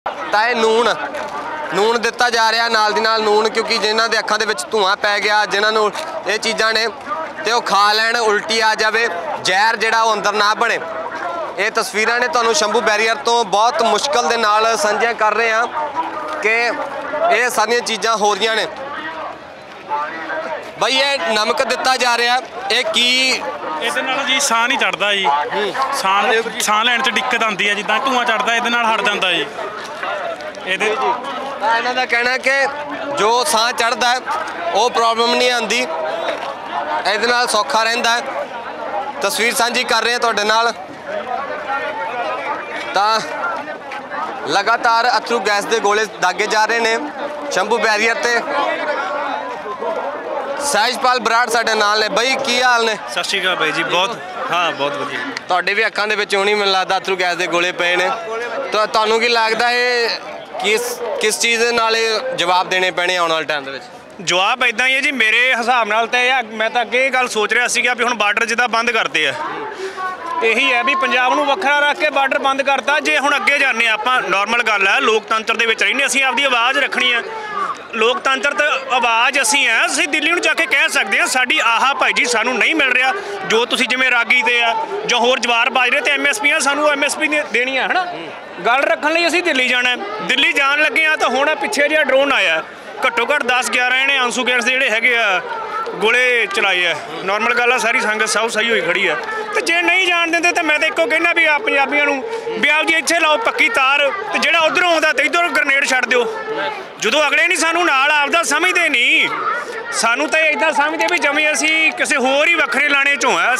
ਤਾਂ ਇਹ ਨੂਣ ਦਿੱਤਾ ਜਾ ਰਿਹਾ ਨਾਲ ਦੀ ਨਾਲ ਨੂਣ, क्योंकि जिन्हां दे अखां दे विच धुआं पै गया, जिन्हां नूं ये चीज़ां ने ते वो खा लैण, उल्टी आ जाए, जहर जिहड़ा वो अंदर ना बने। ये तस्वीरां ने तुहानूं शंभू बैरीयर तो बहुत मुश्किल दे नाल साझियां कर रहे हैं कि ये सारियां चीज़ां हो रही ने। बई ये नमक दिता जा रहा, ये की ਇਹਦੇ ਨਾਲ ਜੀ ਸਾਹ ਨਹੀਂ ਚੜਦਾ ਜੀ, ਸਾਹ ਲੈਣ 'ਚ ਦਿੱਕਤ ਆਉਂਦੀ ਹੈ, ਜਿੱਦਾਂ ਧੂਆਂ ਚੜਦਾ ਇਹਦੇ ਨਾਲ ਹਟ ਜਾਂਦਾ ਜੀ। ਇਹਦੇ ਇਹਨਾਂ ਦਾ ਕਹਿਣਾ ਕਿ ਜੋ ਸਾਹ ਚੜਦਾ ਹੈ ਉਹ ਪ੍ਰੋਬਲਮ ਨਹੀਂ ਆਉਂਦੀ, ਇਹਦੇ ਨਾਲ ਸੌਖਾ ਰਹਿੰਦਾ ਹੈ। ਤਸਵੀਰ ਸਾਂਝੀ ਕਰ ਰਹੇ ਹਾਂ ਤੁਹਾਡੇ ਨਾਲ। ਤਾਂ ਲਗਾਤਾਰ ਅਥਰੂ ਗੈਸ ਦੇ ਗੋਲੇ ਦਾਗੇ ਜਾ ਰਹੇ ਨੇ ਸ਼ੰਭੂ ਬੈਰੀਅਰ ਤੇ। ਸਹਿਜਪਾਲ ਬਰਾੜ ਸਾਡੇ ਨਾਲ ਨੇ। ਬਈ ਕੀ ਹਾਲ ਨੇ? ਸਤਿ ਸ਼੍ਰੀ ਅਕਾਲ ਬਾਈ ਜੀ। ਬਹੁਤ ਬਹੁਤ ਵਧੀਆ। ਤੁਹਾਡੇ ਵੀ ਅੱਖਾਂ ਦੇ ਵਿੱਚ ਹੋਣੀ ਮੈਨੂੰ ਲੱਗਦਾ ਅਥਰੂ ਗੈਸ ਦੇ ਗੋਲੇ ਪਏ ਨੇ, ਤਾਂ ਤੁਹਾਨੂੰ ਕੀ ਲੱਗਦਾ ਇਹ ਕਿਸ ਚੀਜ਼ ਦੇ ਨਾਲ ਜਵਾਬ ਦੇਣੇ ਪੈਣੇ ਆਉਣ ਵਾਲੇ ਟਾਈਮ ਦੇ ਵਿੱਚ? ਜਵਾਬ ਇਦਾਂ ਹੀ ਹੈ ਜੀ, ਮੇਰੇ ਹਿਸਾਬ ਨਾਲ ਤਾਂ ਮੈਂ ਤਾਂ ਅੱਗੇ ਇਹ ਗੱਲ ਸੋਚ ਰਿਹਾ ਸੀਗਾ ਵੀ ਹੁਣ ਬਾਰਡਰ ਜਿੱਦਾਂ ਬੰਦ ਕਰਤੇ ਆ, ਇਹੀ ਹੈ ਵੀ ਪੰਜਾਬ ਨੂੰ ਵੱਖਰਾ ਰੱਖ ਕੇ ਬਾਰਡਰ ਬੰਦ ਕਰਤਾ। ਜੇ ਹੁਣ ਅੱਗੇ ਜਾਂਦੇ ਆਪਾਂ, ਨਾਰਮਲ ਗੱਲ ਹੈ, ਲੋਕਤੰਤਰ ਦੇ ਵਿੱਚ ਰਹਿੰਦੇ ਅਸੀਂ, ਆਪਦੀ ਆਵਾਜ਼ ਰੱਖਣੀ ਹੈ। ਲੋਕਤੰਤਰ ਤੇ ਆਵਾਜ਼ ਅਸੀਂ ਆ, ਅਸੀਂ ਦਿੱਲੀ ਨੂੰ ਜਾ ਕੇ ਕਹਿ ਸਕਦੇ ਹਾਂ ਸਾਡੀ ਆਹ ਭਾਈ ਜੀ ਸਾਨੂੰ ਨਹੀਂ ਮਿਲ ਰਿਹਾ, ਜੋ ਤੁਸੀਂ ਜਿਵੇਂ ਰਾਗੀ ਤੇ ਆ ਜਾਂ ਹੋਰ ਜਵਾਰ ਬਾਜ ਰਹੇ ਤੇ MSPਆਂ ਸਾਨੂੰ MSP ਦੇਣੀ ਆ, ਹੈ ਨਾ। ਗੱਲ ਰੱਖਣ ਲਈ ਅਸੀਂ ਦਿੱਲੀ ਜਾਣਾ, ਦਿੱਲੀ ਜਾਣ ਲੱਗੇ ਆ ਤਾਂ ਹੁਣ ਪਿੱਛੇ ਜਿਹਾ ਡਰੋਨ ਆਇਆ, ਘੱਟੋ ਘੱਟ 10-11 ਇਹਨੇ ਆਂਸੂ ਗੈਸ ਦੇ ਜਿਹੜੇ ਹੈਗੇ ਆ ਗੋਲੇ ਚਲਾਏ ਆ। ਨਾਰਮਲ ਗੱਲ ਆ, ਸਾਰੀ ਸੰਗਤ ਸਭ ਸਹੀ ਹੋਈ ਖੜੀ ਆ। ਤੇ ਜੇ ਨਹੀਂ ਜਾਣ ਦਿੰਦੇ ਤਾਂ ਮੈਂ ਤਾਂ ਇੱਕੋ ਕਹਿਣਾ ਵੀ ਆ ਪੰਜਾਬੀਆਂ ਨੂੰ ਵੀ ਆਪਦੀ ਇੱਥੇ ਲਾਓ ਪੱਕੀ ਤਾਰ, ਤੇ ਜਿਹੜਾ ਉੱਧਰੋਂ ਆਉਂਦਾ ਤੇ ਇੱਧਰ ਗ੍ਰਨੇਡ ਛੱਡ ਦਿਓ। ਜਦੋਂ ਅਗਲੇ ਨਹੀਂ ਸਾਨੂੰ ਨਾਲ ਆਪਦਾ ਸਮਝਦੇ ਨਹੀਂ, ਸਾਨੂੰ ਤਾਂ ਇੱਦਾਂ ਸਮਝਦੇ ਵੀ ਜਿਵੇਂ ਅਸੀਂ ਕਿਸੇ ਹੋਰ ਹੀ ਵੱਖਰੇ ਲਾਣੇ 'ਚੋਂ ਆ।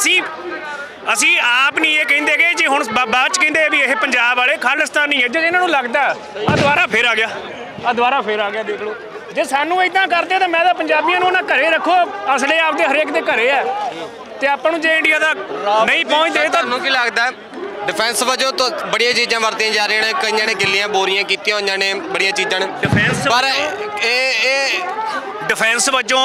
ਅਸੀਂ ਆਪ ਨਹੀਂ ਇਹ ਕਹਿੰਦੇ ਕਿ ਜੇ ਹੁਣ ਬਾਅਦ 'ਚ ਕਹਿੰਦੇ ਵੀ ਇਹ ਪੰਜਾਬ ਵਾਲੇ ਖਾਲਿਸਤਾਨੀ ਹੈ, ਜੇ ਇਹਨਾਂ ਨੂੰ ਲੱਗਦਾ ਆ ਦੁਬਾਰਾ ਫੇਰ ਆ ਗਿਆ, ਦੇਖ ਲਓ। ਜੇ ਸਾਨੂੰ ਇੱਦਾਂ ਕਰਦੇ ਤਾਂ ਮੈਂ ਤਾਂ ਪੰਜਾਬੀਆਂ ਨੂੰ ਉਹਨਾਂ ਘਰੇ ਰੱਖੋ, ਅਸਲੇ ਆਪਦੇ ਹਰੇਕ ਦੇ ਘਰੇ ਆ, ਤੇ ਆਪਾਂ ਨੂੰ ਜੇ ਇੰਡੀਆ ਦਾ ਨਹੀਂ ਪਹੁੰਚਦੇ ਤਾਂ ਤੁਹਾਨੂੰ ਕੀ ਲੱਗਦਾ ਡਿਫੈਂਸ ਵਜੋਂ ਤਾਂ ਬੜੀਆਂ ਚੀਜ਼ਾਂ ਵਰਤੀਆਂ ਜਾ ਰਹੀਆਂ ਨੇ, ਕਈਆਂ ਨੇ ਗਿੱਲੀਆਂ ਬੋਰੀਆਂ ਕੀਤੀਆਂ ਹੋਈਆਂ ਨੇ, ਬੜੀਆਂ ਚੀਜ਼ਾਂ ਨੇ ਪਰ ਇਹ ਡਿਫੈਂਸ ਵਜੋਂ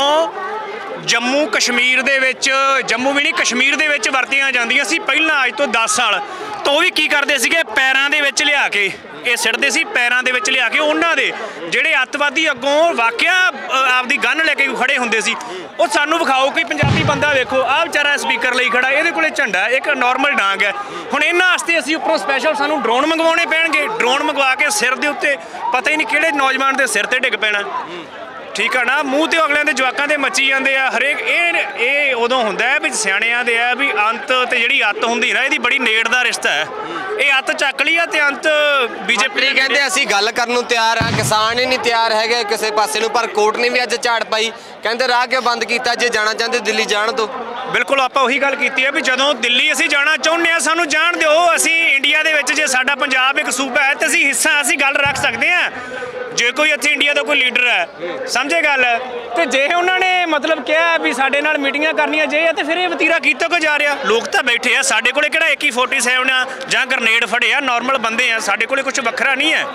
ਜੰਮੂ ਕਸ਼ਮੀਰ ਦੇ ਵਿੱਚ, ਜੰਮੂ ਵੀ ਨਹੀਂ ਕਸ਼ਮੀਰ ਦੇ ਵਿੱਚ ਵਰਤੀਆਂ ਜਾਂਦੀਆਂ ਸੀ ਪਹਿਲਾਂ, ਅੱਜ ਤੋਂ 10 ਸਾਲ ਤੋਂ। ਉਹ ਵੀ ਕੀ ਕਰਦੇ ਸੀਗੇ, ਪੈਰਾਂ ਦੇ ਵਿੱਚ ਲਿਆ ਕੇ ਇਹ ਸਿੱਟਦੇ ਸੀ, ਪੈਰਾਂ ਦੇ ਵਿੱਚ ਲਿਆ ਕੇ ਉਹਨਾਂ ਦੇ ਜਿਹੜੇ ਅੱਤਵਾਦੀ ਅੱਗੋਂ ਵਾਕਿਆ ਆਪਦੀ ਗਨ ਲੈ ਕੇ ਖੜੇ ਹੁੰਦੇ ਸੀ। ਉਹ ਸਾਨੂੰ ਵਿਖਾਓ ਕੋਈ ਪੰਜਾਬੀ ਬੰਦਾ, ਵੇਖੋ ਆਹ ਵਿਚਾਰਾ ਸਪੀਕਰ ਲਈ ਖੜਾ, ਇਹਦੇ ਕੋਲੇ ਝੰਡਾ, ਇੱਕ ਨਾਰਮਲ ਡਾਂਗ ਹੈ। ਹੁਣ ਇਹਨਾਂ ਵਾਸਤੇ ਅਸੀਂ ਉੱਪਰੋਂ ਸਪੈਸ਼ਲ ਸਾਨੂੰ ਡਰੋਨ ਮੰਗਵਾਉਣੇ ਪੈਣਗੇ, ਡਰੋਨ ਮੰਗਵਾ ਕੇ ਸਿਰ ਦੇ ਉੱਤੇ ਪਤਾ ਹੀ ਨਹੀਂ ਕਿਹੜੇ ਨੌਜਵਾਨ ਦੇ ਸਿਰ ਤੇ ਡਿੱਗ ਪੈਣਾ, ਠੀਕ ਆ ਨਾ। ਮੂੰਹ ਤੇ ਅਗਲਿਆਂ ਦੇ ਜਵਾਕਾਂ ਦੇ ਮੱਚੀ ਜਾਂਦੇ ਆ ਹਰੇਕ। ਇਹ ਉਦੋਂ ਹੁੰਦਾ ਹੈ ਵੀ ਸਿਆਣਿਆਂ ਦੇ ਆ ਵੀ ਅੰਤ ਤੇ ਜਿਹੜੀ ਅੱਤ ਹੁੰਦੀ ਨਾ, ਇਹਦੀ ਬੜੀ ਨੇੜ ਦਾ ਰਿਸ਼ਤਾ ਹੈ। ਇਹ ਅੱਤ ਚੱਕ ਲਈ ਆ ਤੇ ਅੰਤ BJP ਕਹਿੰਦੇ ਅਸੀਂ ਗੱਲ ਕਰਨ ਨੂੰ ਤਿਆਰ ਆ, ਕਿਸਾਨ ਹੀ ਨਹੀਂ ਤਿਆਰ ਹੈਗੇ ਕਿਸੇ ਪਾਸੇ ਨੂੰ। ਪਰ ਕੋਰਟ ਨੇ ਵੀ ਅੱਜ ਝਾੜ ਪਾਈ, ਕਹਿੰਦੇ ਰਾਹ ਕਿਉਂ ਬੰਦ ਕੀਤਾ, ਜੇ ਜਾਣਾ ਚਾਹੁੰਦੇ ਦਿੱਲੀ ਜਾਣ ਦਿਓ। ਬਿਲਕੁਲ ਆਪਾਂ ਉਹੀ ਗੱਲ ਕੀਤੀ ਹੈ ਵੀ ਜਦੋਂ ਦਿੱਲੀ ਅਸੀਂ ਜਾਣਾ ਚਾਹੁੰਦੇ ਹਾਂ ਸਾਨੂੰ ਜਾਣ ਦਿਓ। ਅਸੀਂ ਇੰਡੀਆ ਦੇ ਵਿੱਚ ਜੇ ਸਾਡਾ ਪੰਜਾਬ ਇੱਕ ਸੂਬਾ ਹੈ ਤੇ ਅਸੀਂ ਹਿੱਸਾ, ਅਸੀਂ ਗੱਲ ਰੱਖ ਸਕਦੇ ਹਾਂ। ਜੇ ਕੋਈ ਇੱਥੇ ਇੰਡੀਆ ਦਾ ਕੋਈ ਲੀਡਰ ਹੈ, ਸਮਝੇ ਗੱਲ, ਤੇ ਜੇ ਉਹਨਾਂ ਨੇ ਮਤਲਬ ਕਿਹਾ ਵੀ ਸਾਡੇ ਨਾਲ ਮੀਟਿੰਗਾਂ ਕਰਨੀਆਂ ਜੇ, ਤੇ ਫਿਰ ਇਹ ਵਤੀਰਾ ਕੀਤਾ ਕਿਉਂ ਜਾ ਰਿਹਾ? ਲੋਕ ਤਾਂ ਬੈਠੇ ਆ, ਸਾਡੇ ਕੋਲੇ ਕਿਹੜਾ AK-47 ਆ ਜਾਂ ਗ੍ਰਨੇਡ ਫੜੇ ਆ, ਨਾਰਮਲ ਬੰਦੇ ਆ, ਸਾਡੇ ਕੋਲੇ ਕੁਝ ਵੱਖਰਾ ਨਹੀਂ ਹੈ।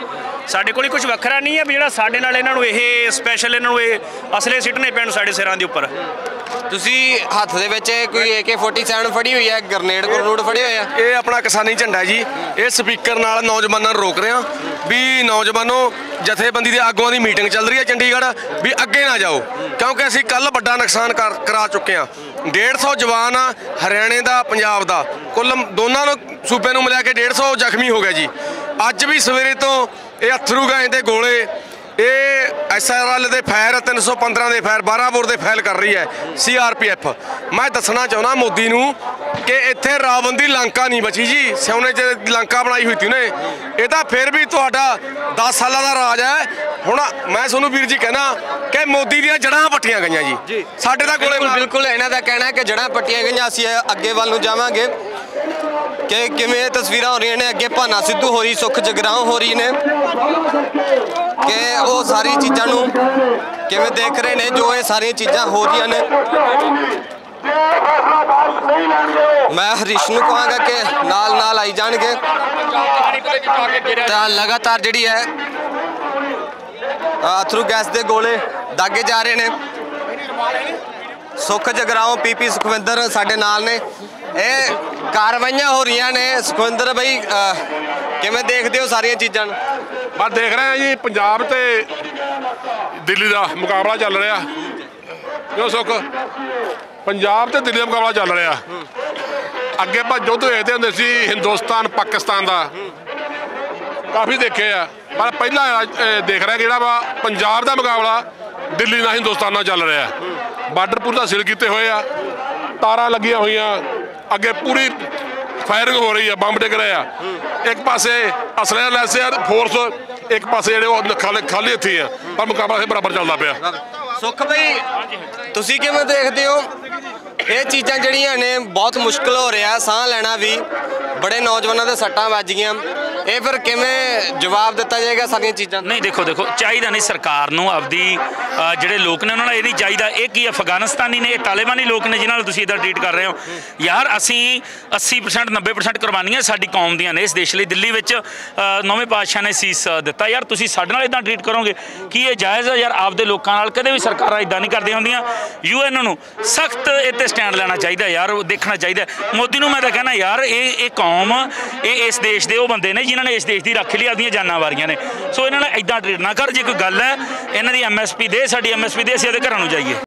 ਵੀ ਜਿਹੜਾ ਸਾਡੇ ਨਾਲ ਇਹਨਾਂ ਨੂੰ ਇਹ ਸਪੈਸ਼ਲ ਇਹਨਾਂ ਨੂੰ ਇਹ ਅਸਲੇ ਸਿੱਟਣੇ ਪੈਣ ਸਾਡੇ ਸਿਰਾਂ ਦੇ ਉੱਪਰ। ਤੁਸੀਂ ਹੱਥ ਦੇ ਵਿੱਚ ਕੋਈ AK-47 ਫੜੀ ਹੋਈ ਹੈ, ਗ੍ਰਨੇਡ ਫੜੇ ਹੋਏ ਆ? ਇਹ ਆਪਣਾ ਕਿਸਾਨੀ ਝੰਡਾ ਜੀ। ਇਹ ਸਪੀਕਰ ਨਾਲ ਨੌਜਵਾਨਾਂ ਨੂੰ ਰੋਕ ਰਿਹਾ ਵੀ ਨੌਜਵਾਨੋ, ਜਥੇਬੰਦੀ ਦੇ ਆਗੂਆਂ ਦੀ ਮੀਟਿੰਗ ਚੱਲ ਰਹੀ ਹੈ ਚੰਡੀਗੜ੍ਹ, ਵੀ ਅੱਗੇ ਨਾ ਜਾਓ, ਕਿਉਂਕਿ ਅਸੀਂ ਕੱਲ ਵੱਡਾ ਨੁਕਸਾਨ ਕਰਾ ਚੁੱਕੇ ਹਾਂ। 150 ਜਵਾਨ ਆ ਹਰਿਆਣੇ ਦਾ, ਪੰਜਾਬ ਦਾ, ਕੁੱਲ ਦੋਨਾਂ ਨੂੰ ਸੂਬੇ ਨੂੰ ਮਿਲਾ ਕੇ 150 ਜ਼ਖਮੀ ਹੋ ਗਿਆ ਜੀ। ਅੱਜ ਵੀ ਸਵੇਰੇ ਤੋਂ ਇਹ ਅਥਰੂ ਗੈਸ ਦੇ ਗੋਲੇ, ਇਹ SRL ਦੇ ਫਾਇਰ, 315 ਦੇ ਫਾਇਰ, 12 ਬੋਰ ਦੇ ਫਾਇਰ ਕਰ ਰਹੀ ਹੈ CRPF। ਮੈਂ ਦੱਸਣਾ ਚਾਹੁੰਦਾ ਮੋਦੀ ਨੂੰ ਕਿ ਇੱਥੇ ਰਾਵਣ ਦੀ ਲੰਕਾ ਨਹੀਂ ਬਚੀ ਜੀ, ਸੋਨੇ 'ਚ ਲੰਕਾ ਬਣਾਈ ਹੋਈ ਸੀ ਉਹਨੇ। ਇਹ ਤਾਂ ਫਿਰ ਵੀ ਤੁਹਾਡਾ 10 ਸਾਲਾਂ ਦਾ ਰਾਜ ਹੈ। ਹੁਣ ਮੈਂ ਤੁਹਾਨੂੰ ਵੀਰ ਜੀ ਕਹਿਣਾ ਕਿ ਮੋਦੀ ਦੀਆਂ ਜੜ੍ਹਾਂ ਪੱਟੀਆਂ ਗਈਆਂ ਜੀ, ਸਾਡੇ ਤਾਂ ਕੋਲੇ ਬਿਲਕੁਲ ਇਹਨਾਂ ਦਾ ਕਹਿਣਾ ਕਿ ਜੜ੍ਹਾਂ ਪੱਟੀਆਂ ਗਈਆਂ। ਅਸੀਂ ਅੱਗੇ ਵੱਲ ਨੂੰ ਜਾਵਾਂਗੇ ਕਿ ਕਿਵੇਂ ਤਸਵੀਰਾਂ ਹੋ ਰਹੀਆਂ ਨੇ, ਅੱਗੇ ਭਾਨਾ ਸਿੱਧੂ ਹੋ ਰਹੀ, ਸੁਖ ਜਗਰਾਉਂ ਹੋ ਰਹੀ ਨੇ, ਕਿ ਉਹ ਸਾਰੀ ਚੀਜ਼ਾਂ ਨੂੰ ਕਿਵੇਂ ਦੇਖ ਰਹੇ ਨੇ ਜੋ ਇਹ ਸਾਰੀਆਂ ਚੀਜ਼ਾਂ ਹੋ ਰਹੀਆਂ ਨੇ। ਮੈਂ ਹਰੀਸ਼ ਨੂੰ ਕਹਾਂਗਾ ਕਿ ਨਾਲ ਆਈ ਜਾਣਗੇ। ਤਾਂ ਲਗਾਤਾਰ ਜਿਹੜੀ ਹੈ ਅਥਰੂ ਗੈਸ ਦੇ ਗੋਲੇ ਦਾਗੇ ਜਾ ਰਹੇ ਨੇ। ਸੁਖ ਜਗਰਾਉਂ PP ਸੁਖਵਿੰਦਰ ਸਾਡੇ ਨਾਲ ਨੇ। ਇਹ ਕਾਰਵਾਈਆਂ ਹੋ ਰਹੀਆਂ ਨੇ ਸੁਖਵਿੰਦਰ ਬਈ, ਕਿਵੇਂ ਦੇਖਦੇ ਹੋ ਸਾਰੀਆਂ ਚੀਜ਼ਾਂ ਨੂੰ? ਬਸ ਦੇਖ ਰਹੇ ਹਾਂ ਜੀ, ਪੰਜਾਬ ਤੇ ਦਿੱਲੀ ਦਾ ਮੁਕਾਬਲਾ ਚੱਲ ਰਿਹਾ। ਜੋ ਸੁੱਖ ਪੰਜਾਬ ਤੇ ਦਿੱਲੀ ਦਾ ਮੁਕਾਬਲਾ ਚੱਲ ਰਿਹਾ। ਅੱਗੇ ਆਪਾਂ ਯੁੱਧ ਵੇਖਦੇ ਹੁੰਦੇ ਸੀ ਹਿੰਦੁਸਤਾਨ ਪਾਕਿਸਤਾਨ ਦਾ, ਕਾਫੀ ਦੇਖੇ ਆ, ਪਰ ਪਹਿਲਾਂ ਦੇਖ ਰਿਹਾ ਜਿਹੜਾ ਵਾ ਪੰਜਾਬ ਦਾ ਮੁਕਾਬਲਾ ਦਿੱਲੀ ਨਾਲ ਹਿੰਦੁਸਤਾਨ ਨਾਲ ਚੱਲ ਰਿਹਾ। ਬਾਰਡਰ ਪੂਰਾ ਸੀਲ ਕੀਤੇ ਹੋਏ ਆ, ਤਾਰਾਂ ਲੱਗੀਆਂ ਹੋਈਆਂ, ਅੱਗੇ ਪੂਰੀ ਫਾਇਰਿੰਗ ਹੋ ਰਹੀ ਆ, ਬੰਬ ਡਿੱਗ ਰਹੇ ਆ। ਇੱਕ ਪਾਸੇ ਅਸਲੇ ਨਾਲ ਲੈਸੇ ਆ ਫੋਰਸ, ਇੱਕ ਪਾਸੇ ਜਿਹੜੇ ਉਹ ਖਾਲੀ ਹੱਥੀ ਆ, ਪਰ ਮੁਕਾਬਲਾ ਇਹ ਬਰਾਬਰ ਚੱਲਦਾ ਪਿਆ। ਸੁੱਖ ਬਈ, ਤੁਸੀਂ ਕਿਵੇਂ ਦੇਖਦੇ ਹੋ ਇਹ ਚੀਜ਼ਾਂ ਜਿਹੜੀਆਂ ਨੇ? ਬਹੁਤ ਮੁਸ਼ਕਲ ਹੋ ਰਿਹਾ ਸਾਹ ਲੈਣਾ ਵੀ, ਬੜੇ ਨੌਜਵਾਨਾਂ ਦੇ ਸੱਟਾਂ ਵੱਜ ਗਈਆਂ, ਇਹ ਫਿਰ ਕਿਵੇਂ ਜਵਾਬ ਦਿੱਤਾ ਜਾਏਗਾ ਸਾਰੀਆਂ ਚੀਜ਼ਾਂ? ਨਹੀਂ ਦੇਖੋ ਚਾਹੀਦਾ ਨਹੀਂ ਸਰਕਾਰ ਨੂੰ ਆਪਦੀ ਜਿਹੜੇ ਲੋਕ ਨੇ ਉਹਨਾਂ ਨਾਲ ਇਹ ਨਹੀਂ ਚਾਹੀਦਾ। ਇਹ ਕੀ ਅਫਗਾਨਿਸਤਾਨੀ ਨੇ, ਇਹ ਤਾਲਿਬਾਨੀ ਲੋਕ ਨੇ ਜਿਨ੍ਹਾਂ ਨਾਲ ਤੁਸੀਂ ਇੱਦਾਂ ਟਰੀਟ ਕਰ ਰਹੇ ਹੋ। ਯਾਰ ਅਸੀਂ 80% 90% ਕੁਰਬਾਨੀਆਂ ਸਾਡੀ ਕੌਮ ਦੀਆਂ ਨੇ ਇਸ ਦੇਸ਼ ਲਈ। ਦਿੱਲੀ ਵਿੱਚ 9ਵੇਂ ਪਾਤਸ਼ਾਹ ਨੇ ਸੀਸ ਦਿੱਤਾ। ਯਾਰ ਤੁਸੀਂ ਸਾਡੇ ਨਾਲ ਇੱਦਾਂ ਟਰੀਟ ਕਰੋਗੇ ਕੀ ਇਹ ਜਾਇਜ਼ ਹੈ? ਯਾਰ ਆਪਦੇ ਲੋਕਾਂ ਨਾਲ ਕਦੇ ਵੀ ਸਰਕਾਰਾਂ ਇੱਦਾਂ ਨਹੀਂ ਕਰਦੀਆਂ ਹੁੰਦੀਆਂ। UN ਨੂੰ ਸਖਤ ਇਹ 'ਤੇ ਸਟੈਂਡ ਲੈਣਾ ਚਾਹੀਦਾ ਯਾਰ, ਦੇਖਣਾ ਚਾਹੀਦਾ। ਮੋਦੀ ਨੂੰ ਮੈਂ ਤਾਂ ਕਹਿਣਾ ਯਾਰ ਇਹ ਕੌਮ, ਇਹ ਇਸ ਦੇਸ਼ ਦੇ ਉਹ ਬੰਦੇ ਨੇ ਜਿਨ੍ਹਾਂ ਨੇ ਇਸ ਦੇਸ਼ ਦੀ ਰੱਖ ਲਈ, ਆਪਦੀਆਂ ਜਾਨਾਂ ਵਾਰੀਆਂ ਨੇ। ਸੋ ਇਹਨਾਂ ਨਾਲ ਇੱਦਾਂ ਟਰੀਟ ਨਾ ਕਰ। ਜੇ ਕੋਈ ਗੱਲ ਹੈ ਇਹਨਾਂ ਦੀ MSP ਦੇ, ਸਾਡੀ MSP ਦੇ, ਅਸੀਂ ਇਹਦੇ ਘਰਾਂ ਨੂੰ ਜਾਈਏ।